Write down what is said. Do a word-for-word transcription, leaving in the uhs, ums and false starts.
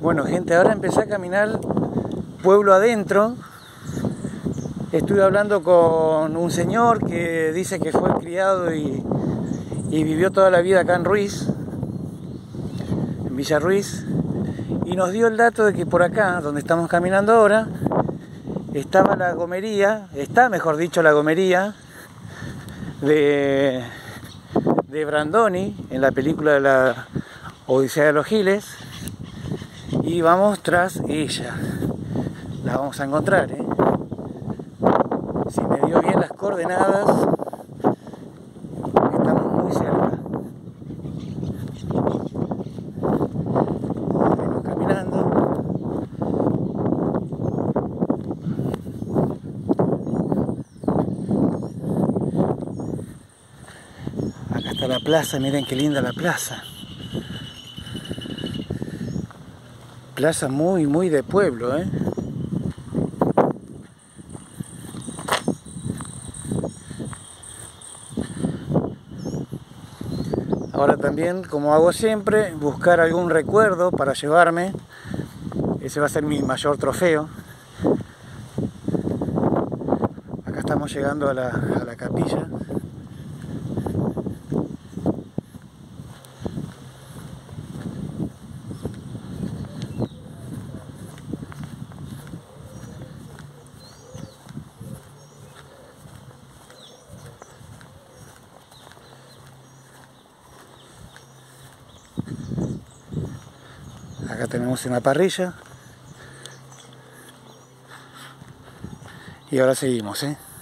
Bueno, gente, ahora empecé a caminar pueblo adentro. Estuve hablando con un señor que dice que fue criado y, y vivió toda la vida acá en Ruiz, en Villa Ruiz, y nos dio el dato de que por acá, donde estamos caminando ahora, estaba la gomería, está mejor dicho la gomería de, de Brandoni en la película de la Odisea de los Giles, y vamos tras ella. La vamos a encontrar, ¿eh? Si me dio bien las coordenadas, estamos muy cerca. Venimos caminando. Acá está la plaza, miren qué linda la plaza. Plaza muy, muy de pueblo, ¿eh? Ahora también, como hago siempre, buscar algún recuerdo para llevarme. Ese va a ser mi mayor trofeo. Acá estamos llegando a la, a la capilla. Acá tenemos una parrilla. Y ahora seguimos, ¿eh?